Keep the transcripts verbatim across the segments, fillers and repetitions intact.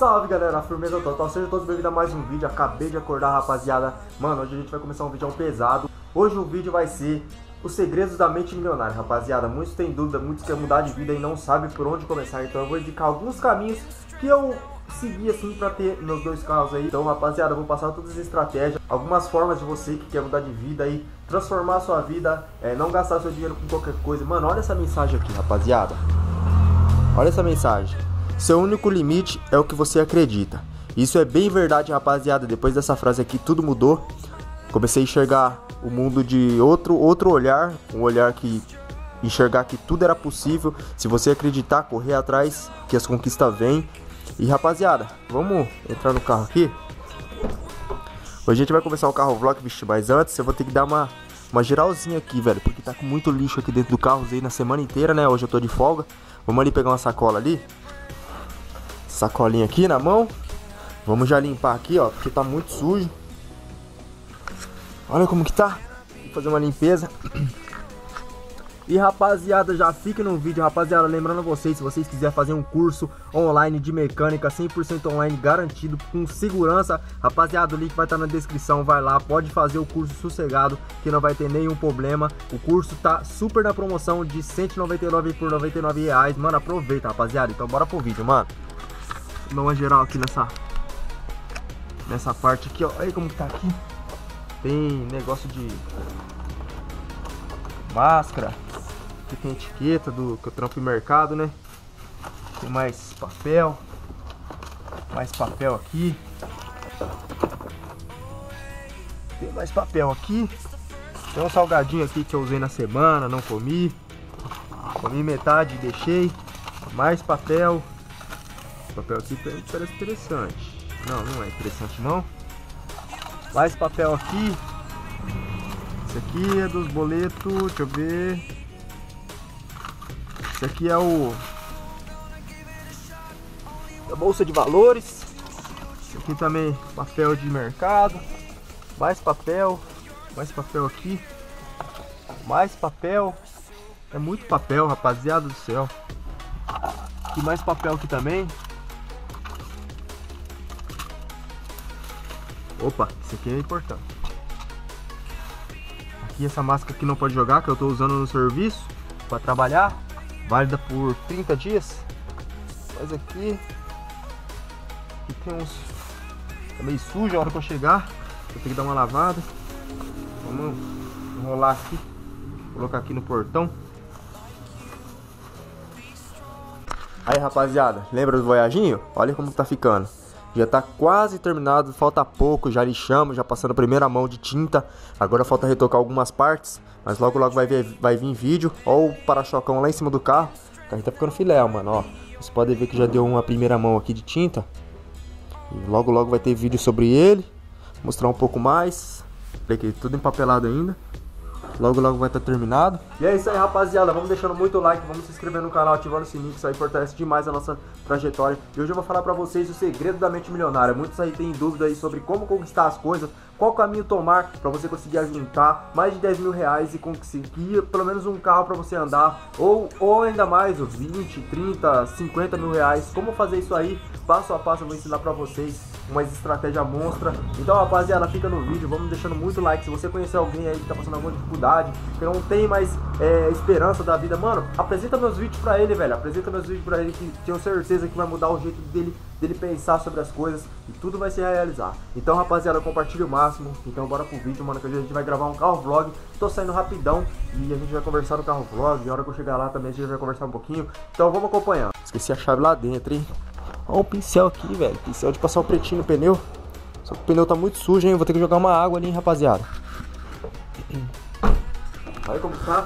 salve galera, firmeza total, sejam todos bem-vindos a mais um vídeo. Acabei de acordar, rapaziada. Mano, hoje a gente vai começar um vídeo pesado. Hoje o vídeo vai ser os segredos da mente milionária, rapaziada. Muitos têm dúvida, muitos querem mudar de vida e não sabem por onde começar. Então eu vou indicar alguns caminhos que eu segui assim pra ter meus dois carros aí. Então rapaziada, eu vou passar todas as estratégias, algumas formas de você que quer mudar de vida aí, transformar a sua vida, é, não gastar seu dinheiro com qualquer coisa. Mano, olha essa mensagem aqui, rapaziada. Olha essa mensagem. Seu único limite é o que você acredita. Isso é bem verdade, rapaziada. Depois dessa frase aqui, tudo mudou. Comecei a enxergar o mundo de outro, outro olhar. Um olhar que... enxergar que tudo era possível. Se você acreditar, correr atrás, que as conquistas vêm. E, rapaziada, vamos entrar no carro aqui. Hoje a gente vai começar o carro vlog, bicho. Mas antes eu vou ter que dar uma, uma geralzinha aqui, velho. Porque tá com muito lixo aqui dentro do carro. Usei na semana inteira, né? Hoje eu tô de folga. Vamos ali pegar uma sacola ali. Sacolinha aqui na mão. Vamos já limpar aqui, ó, porque tá muito sujo. Olha como que tá. Vou fazer uma limpeza. E rapaziada, já fica no vídeo, rapaziada. Lembrando a vocês, se vocês quiserem fazer um curso online de mecânica cem por cento online, garantido, com segurança, rapaziada, o link vai estar na descrição. Vai lá, pode fazer o curso sossegado, que não vai ter nenhum problema. O curso tá super na promoção de cento e noventa e nove por noventa e nove reais. Mano, aproveita, rapaziada. Então bora pro vídeo, mano. Vou dar uma geral aqui nessa Nessa parte aqui, ó. Olha como que tá aqui. Tem negócio de máscara. Aqui tem etiqueta do que eu trampo em mercado, né? Tem mais papel. Mais papel aqui. Tem mais papel aqui. Tem um salgadinho aqui que eu usei na semana, não comi. Comi metade e deixei. Mais papel. Esse papel aqui parece interessante. Não, não é interessante não. Mais papel aqui. Esse aqui é dos boletos. Deixa eu ver. Esse aqui é o a bolsa de valores. Esse aqui também papel de mercado. Mais papel. Mais papel aqui. Mais papel. É muito papel, rapaziada do céu. E mais papel aqui também. Opa, isso aqui é importante. Aqui essa máscara aqui não pode jogar, que eu tô usando no serviço para trabalhar, válida por trinta dias. Mas aqui aqui tem uns, tá meio sujo. A hora que eu chegar eu tenho que dar uma lavada. Vamos enrolar aqui, colocar aqui no portão. Aí rapaziada, lembra do voyaginho? Olha como tá ficando. Já tá quase terminado, falta pouco, já lixamos, já passando a primeira mão de tinta. Agora falta retocar algumas partes, mas logo logo vai, ver, vai vir vídeo. Ó o para-chocão lá em cima do carro. O carro tá ficando filé, mano, ó. Vocês podem ver que já deu uma primeira mão aqui de tinta. E logo logo vai ter vídeo sobre ele. Mostrar um pouco mais. Aqui, tudo empapelado ainda. Logo logo vai estar terminado. E é isso aí, rapaziada, vamos deixando muito like, vamos se inscrever no canal, ativando o sininho, que isso aí fortalece demais a nossa trajetória. E hoje eu vou falar pra vocês o segredo da mente milionária. Muitos aí têm dúvida aí sobre como conquistar as coisas, qual caminho tomar pra você conseguir juntar mais de dez mil reais e conseguir pelo menos um carro pra você andar, ou, ou ainda mais, vinte, trinta, cinquenta mil reais. Como fazer isso aí, passo a passo eu vou ensinar pra vocês uma estratégia monstra. Então rapaziada, fica no vídeo, vamos deixando muito like. Se você conhecer alguém aí que tá passando alguma dificuldade, que não tem mais é, esperança da vida, mano, apresenta meus vídeos pra ele, velho. Apresenta meus vídeos pra ele, que tenho certeza que vai mudar o jeito dele, dele pensar sobre as coisas, e tudo vai se realizar. Então rapaziada, compartilhe o máximo. Então bora pro vídeo, mano, que hoje a gente vai gravar um carro vlog. Tô saindo rapidão e a gente vai conversar no carro vlog. E a hora que eu chegar lá também a gente vai conversar um pouquinho. Então vamos acompanhando. Esqueci a chave lá dentro, hein. Olha o pincel aqui, velho. Pincel de passar o pretinho no pneu. Só que o pneu tá muito sujo, hein. Vou ter que jogar uma água ali, hein, rapaziada. Olha como tá.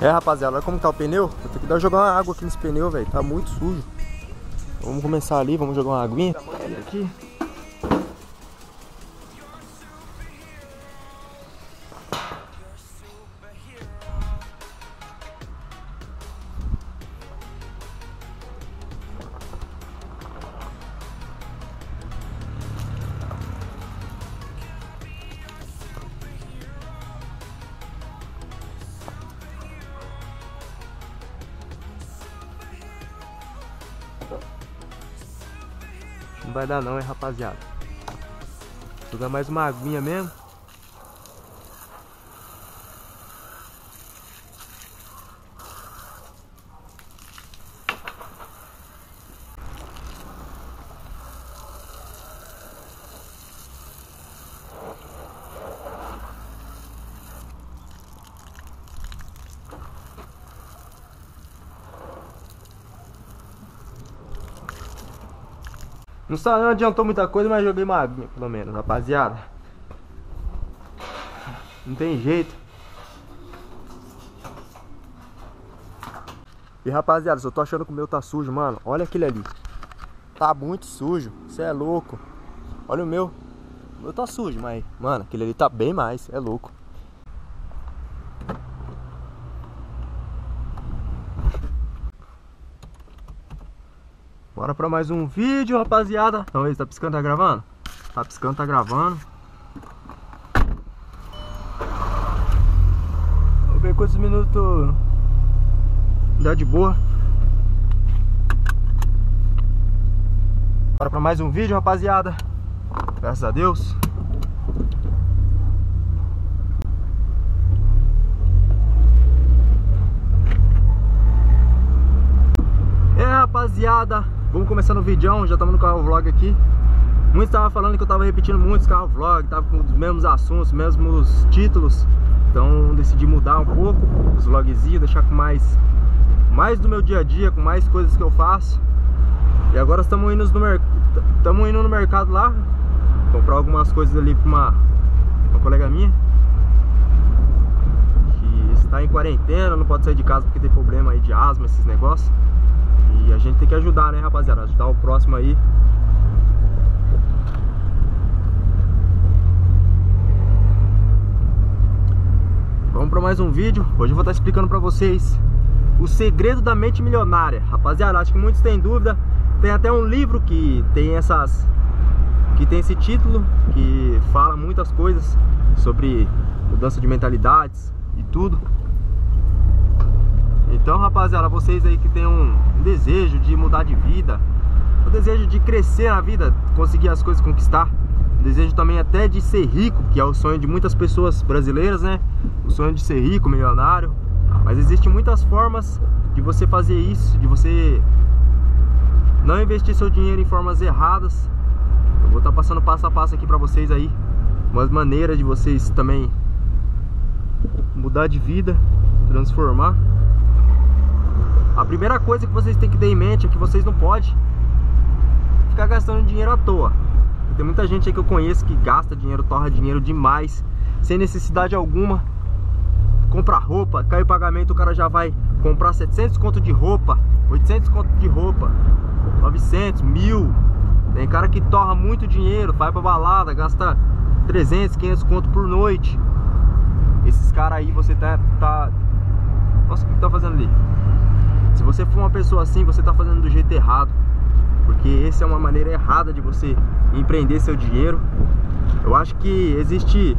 É, rapaziada, olha como tá o pneu. Vou ter que dar jogar uma água aqui nesse pneu, velho. Tá muito sujo. Vamos começar ali, vamos jogar uma aguinha aqui. Não vai dar não, hein, rapaziada. Vou jogar mais uma aguinha mesmo. Não, só, não adiantou muita coisa, mas joguei uma aguinha, pelo menos, rapaziada. Não tem jeito. E rapaziada, eu tô achando que o meu tá sujo, mano. Olha aquele ali. Tá muito sujo. Você é louco. Olha o meu. O meu tá sujo, mas, mano, aquele ali tá bem mais. É louco. Bora pra mais um vídeo, rapaziada. Então, aí, tá piscando, tá gravando? Tá piscando, tá gravando. Vou ver quantos minutos dá de boa. Bora pra mais um vídeo, rapaziada. Graças a Deus. É, rapaziada, vamos começar no vídeo, já estamos no carro vlog aqui. Muitos estavam falando que eu estava repetindo muitos carro vlog, tava com os mesmos assuntos, os mesmos títulos. Então decidi mudar um pouco os vlogzinhos, deixar com mais mais do meu dia a dia, com mais coisas que eu faço. E agora estamos indo no mercado, estamos indo no mercado lá comprar algumas coisas ali para uma, uma colega minha que está em quarentena, não pode sair de casa porque tem problema aí de asma, esses negócios. E a gente tem que ajudar, né, rapaziada? Ajudar o próximo aí. Vamos para mais um vídeo. Hoje eu vou estar explicando para vocês o segredo da mente milionária. Rapaziada, acho que muitos têm dúvida. Tem até um livro que tem essas que tem esse título, que fala muitas coisas sobre mudança de mentalidades e tudo. Então, rapaziada, vocês aí que tem um desejo de mudar de vida, o desejo de crescer na vida, conseguir as coisas, conquistar, o desejo também até de ser rico, que é o sonho de muitas pessoas brasileiras, né? O sonho de ser rico, milionário. Mas existem muitas formas de você fazer isso, de você não investir seu dinheiro em formas erradas. Eu vou estar passando passo a passo aqui pra vocês aí, umas maneiras de vocês também mudar de vida, transformar. A primeira coisa que vocês têm que ter em mente é que vocês não podem ficar gastando dinheiro à toa. Tem muita gente aí que eu conheço que gasta dinheiro, torra dinheiro demais, sem necessidade alguma. Compra roupa, cai o pagamento, o cara já vai comprar setecentos conto de roupa, oitocentos conto de roupa, novecentos, mil. Tem cara que torra muito dinheiro, vai pra balada, gasta trezentos, quinhentos conto por noite. Esses caras aí, você tá, tá... Nossa, o que tá fazendo ali? Se você for uma pessoa assim, você tá fazendo do jeito errado. Porque essa é uma maneira errada de você empreender seu dinheiro. Eu acho que existe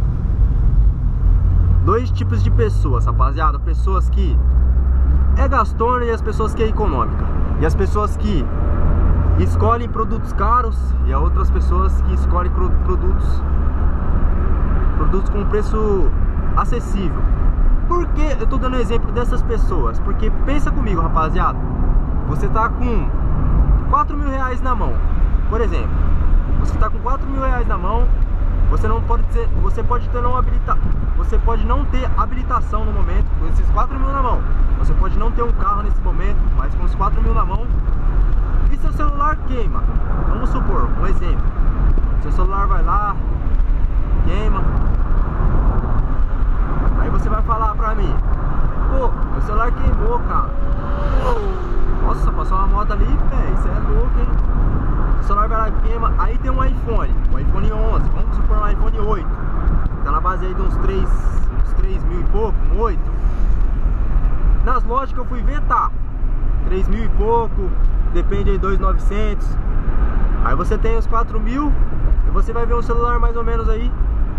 dois tipos de pessoas, rapaziada. Pessoas que é gastona e as pessoas que é econômica. E as pessoas que escolhem produtos caros e as outras pessoas que escolhem produtos produtos com preço acessível. Por que eu tô dando exemplo dessas pessoas? Porque pensa comigo, rapaziada. Você tá com quatro mil reais na mão, por exemplo. Você tá com quatro mil reais na mão. Você não pode ter, você pode ter não habilita, você pode não ter habilitação no momento com esses quatro mil na mão. Você pode não ter um carro nesse momento, mas com os quatro mil na mão. E seu celular queima? Vamos supor, um exemplo. Seu celular vai lá, queima. Aí você vai falar pra mim: Pô, meu celular queimou, cara. Nossa, passou uma moto ali, velho. Isso é louco, hein? O celular vai lá e queima. Aí tem um iPhone, um iPhone onze. Vamos supor um iPhone oito. Tá na base aí de uns três, uns três mil e pouco, um oito. Nas lojas que eu fui ver, tá três mil e pouco. Depende aí, dois mil e novecentos. Aí você tem os quatro mil. E você vai ver um celular mais ou menos aí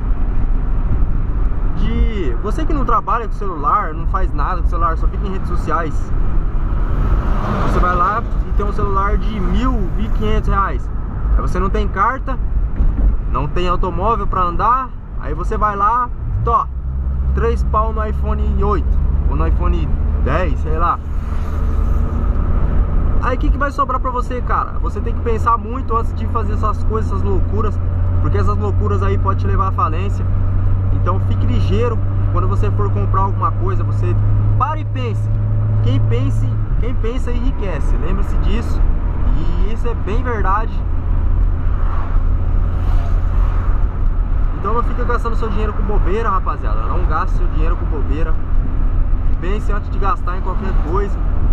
de... Você que não trabalha com celular, não faz nada com celular, só fica em redes sociais, você vai lá e tem um celular de mil, mil e quinhentos reais. Aí você não tem carta, não tem automóvel pra andar. Aí você vai lá, tó, três pau no iPhone oito ou no iPhone dez, sei lá. Aí o que, que vai sobrar pra você, cara? Você tem que pensar muito antes de fazer essas coisas, essas loucuras, porque essas loucuras aí podem te levar à falência. Então fique ligeiro quando você for comprar alguma coisa. Você para e pense. Quem pense, quem pensa enriquece. Lembre-se disso. E isso é bem verdade. Então não fica gastando seu dinheiro com bobeira, rapaziada. Não gaste seu dinheiro com bobeira. Pense antes de gastar em qualquer coisa.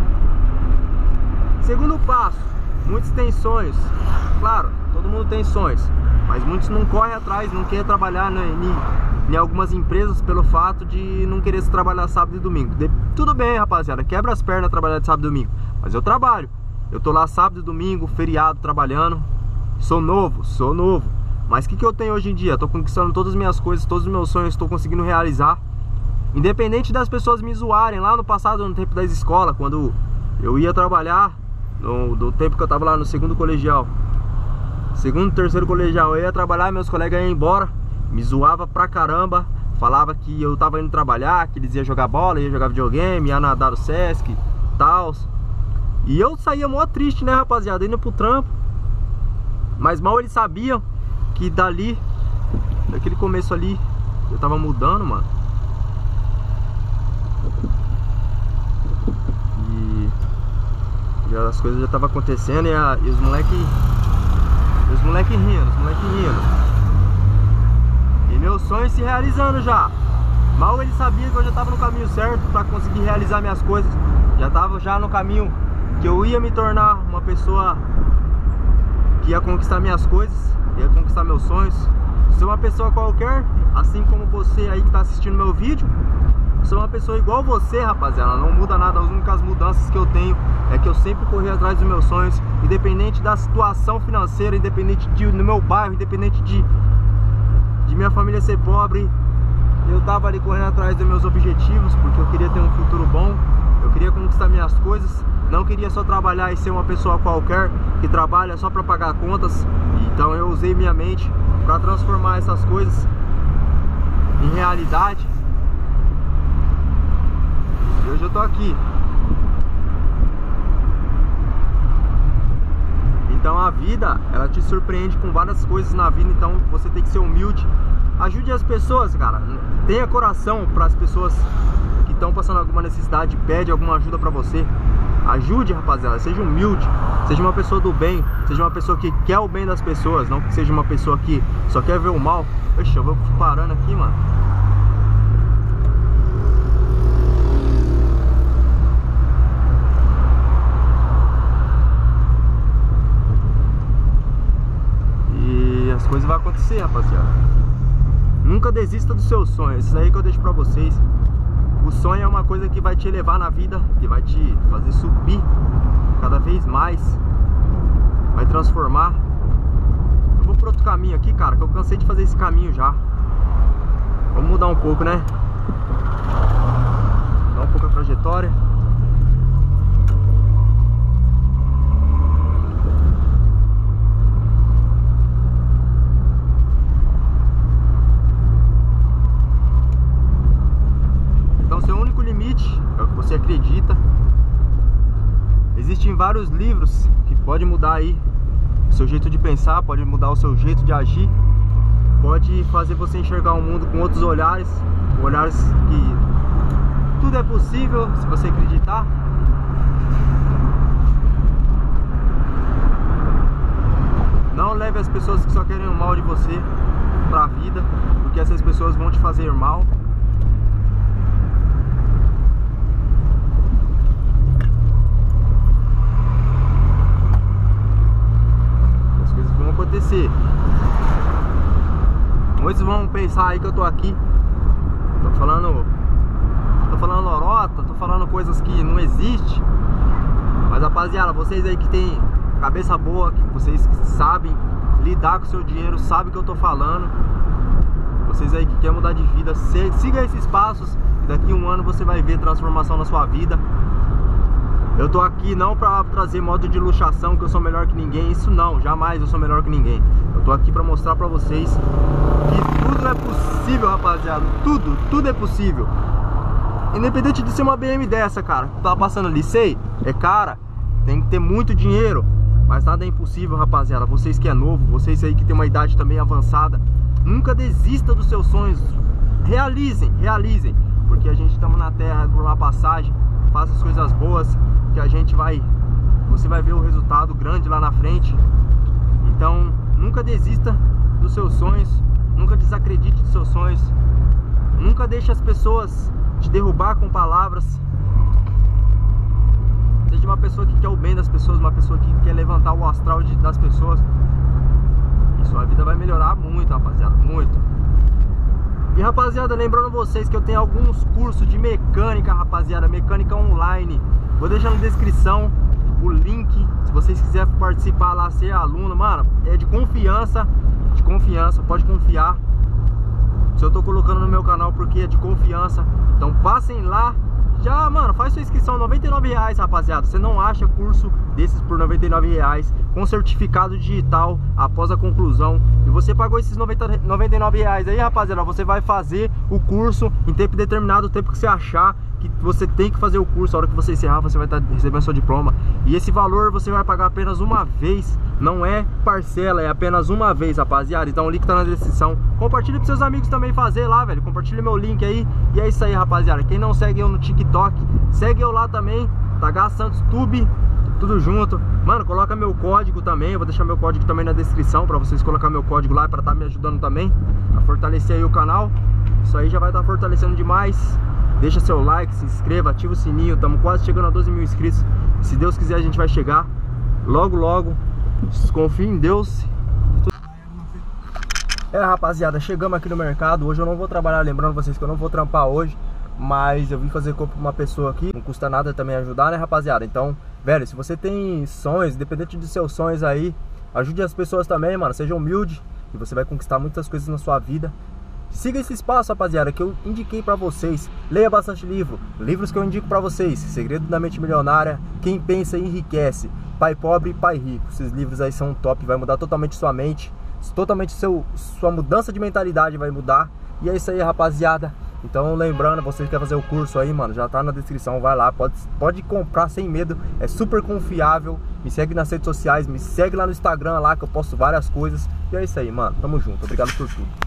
Segundo passo, muitos têm sonhos. Claro, todo mundo tem sonhos, mas muitos não correm atrás, não querem trabalhar em, em algumas empresas pelo fato de não querer se trabalhar sábado e domingo. De, tudo bem, rapaziada, quebra as pernas trabalhar de sábado e domingo, mas eu trabalho. Eu tô lá sábado e domingo, feriado, trabalhando. Sou novo, sou novo. Mas o que, que eu tenho hoje em dia? Tô conquistando todas as minhas coisas, todos os meus sonhos, estou conseguindo realizar. Independente das pessoas me zoarem lá no passado, no tempo das escolas, quando eu ia trabalhar, no, do tempo que eu tava lá no segundo colegial, segundo, terceiro colegial, eu ia trabalhar, meus colegas iam embora, me zoava pra caramba, falava que eu tava indo trabalhar, que eles iam jogar bola, ia jogar videogame, ia nadar no Sesc, tal. E eu saía mó triste, né, rapaziada, indo pro trampo. Mas mal eles sabiam que dali, daquele começo ali, eu tava mudando, mano. E já, as coisas já estavam acontecendo e, a, e os moleque Os moleque rindo, os moleque rindo. E meu sonho se realizando já. Mal eles sabiam que eu já tava no caminho certo pra conseguir realizar minhas coisas. Já tava já no caminho que eu ia me tornar uma pessoa que ia conquistar minhas coisas, ia conquistar meus sonhos. Ser uma pessoa qualquer, assim como você aí que tá assistindo meu vídeo. Sou uma pessoa igual você, rapaziada. Não muda nada. As únicas mudanças que eu tenho é que eu sempre corri atrás dos meus sonhos, independente da situação financeira, independente de, no meu bairro, independente de, de minha família ser pobre. Eu tava ali correndo atrás dos meus objetivos, porque eu queria ter um futuro bom. Eu queria conquistar minhas coisas. Não queria só trabalhar e ser uma pessoa qualquer que trabalha só para pagar contas. Então eu usei minha mente para transformar essas coisas em realidade. E hoje eu tô aqui. Então a vida, ela te surpreende com várias coisas na vida. Então você tem que ser humilde. Ajude as pessoas, cara. Tenha coração para as pessoas que estão passando alguma necessidade, pede alguma ajuda pra você. Ajude, rapaziada. Seja humilde. Seja uma pessoa do bem. Seja uma pessoa que quer o bem das pessoas. Não que seja uma pessoa que só quer ver o mal. Poxa, eu vou parando aqui, mano. E as coisas vão acontecer, rapaziada. Nunca desista dos seus sonhos. Isso aí que eu deixo pra vocês. O sonho é uma coisa que vai te elevar na vida, que vai te fazer subir cada vez mais, vai transformar. Eu vou por outro caminho aqui, cara, que eu cansei de fazer esse caminho já. Vamos mudar um pouco, né? Mudar um pouco a trajetória. É o que você acredita. Existem vários livros que podem mudar aí o seu jeito de pensar, pode mudar o seu jeito de agir, pode fazer você enxergar o mundo com outros olhares, olhares que tudo é possível se você acreditar. Não leve as pessoas que só querem o mal de você pra vida, porque essas pessoas vão te fazer mal. acontecer. Muitos vão pensar aí que eu tô aqui, tô falando, tô falando lorota, tô falando coisas que não existem. Mas rapaziada, vocês aí que tem cabeça boa, que vocês que sabem lidar com o seu dinheiro, sabem o que eu tô falando. Vocês aí que querem mudar de vida, siga esses passos. Daqui a um ano você vai ver transformação na sua vida. Eu tô aqui não pra trazer modo de luxação, que eu sou melhor que ninguém. Isso não, jamais eu sou melhor que ninguém. Eu tô aqui pra mostrar pra vocês que tudo é possível, rapaziada. Tudo, tudo é possível. Independente de ser uma B M dessa, cara, que tá passando ali, sei, é cara, tem que ter muito dinheiro. Mas nada é impossível, rapaziada. Vocês que é novo, vocês aí que tem uma idade também avançada, nunca desista dos seus sonhos. Realizem, realizem. Porque a gente estamos na terra por uma passagem. Faça as coisas boas, que a gente vai, você vai ver o resultado grande lá na frente. Então nunca desista dos seus sonhos, nunca desacredite dos seus sonhos, nunca deixe as pessoas te derrubar com palavras. Seja uma pessoa que quer o bem das pessoas, uma pessoa que quer levantar o astral de, das pessoas, e sua vida vai melhorar muito, rapaziada, muito. E rapaziada, lembrando vocês que eu tenho alguns cursos de mecânica, rapaziada, mecânica online. Vou deixar na descrição o link, se vocês quiserem participar lá, ser aluno, mano, é de confiança, de confiança, pode confiar. Se eu tô colocando no meu canal porque é de confiança, então passem lá. Já, mano, faz sua inscrição, noventa e nove reais, rapaziada. Você não acha curso desses por noventa e nove reais, com certificado digital após a conclusão. E você pagou esses noventa, noventa e nove reais aí, rapaziada, você vai fazer o curso em tempo determinado, o tempo que você achar que você tem que fazer o curso. A hora que você encerrar, você vai estar recebendo seu diploma. E esse valor você vai pagar apenas uma vez, não é parcela, é apenas uma vez, rapaziada. Então o link tá na descrição. Compartilha para seus amigos também fazer lá, velho. Compartilha meu link aí. E é isso aí, rapaziada. Quem não segue eu no TikTok, segue eu lá também, Tagar Santos Tube, tudo junto. Mano, coloca meu código também. Eu vou deixar meu código também na descrição, pra vocês colocar meu código lá, pra estar me ajudando também a fortalecer aí o canal. Isso aí já vai estar fortalecendo demais. Deixa seu like, se inscreva, ativa o sininho. Estamos quase chegando a doze mil inscritos. Se Deus quiser, a gente vai chegar logo, logo. Confie em Deus. É, rapaziada, chegamos aqui no mercado. Hoje eu não vou trabalhar, lembrando vocês que eu não vou trampar hoje, mas eu vim fazer compra pra uma pessoa aqui. Não custa nada também ajudar, né, rapaziada? Então, velho, se você tem sonhos, independente dos seus sonhos aí, ajude as pessoas também, mano. Seja humilde e você vai conquistar muitas coisas na sua vida. Siga esse espaço, rapaziada, que eu indiquei pra vocês. Leia bastante livro. Livros que eu indico pra vocês: Segredo da Mente Milionária, Quem Pensa Enriquece, Pai Pobre e Pai Rico. Esses livros aí são top, vai mudar totalmente sua mente, totalmente seu, sua mudança de mentalidade vai mudar. E é isso aí, rapaziada. Então lembrando, vocês que querem fazer o curso aí, mano, já tá na descrição, vai lá, pode, pode comprar sem medo, é super confiável. Me segue nas redes sociais, me segue lá no Instagram lá, que eu posto várias coisas. E é isso aí, mano, tamo junto, obrigado por tudo.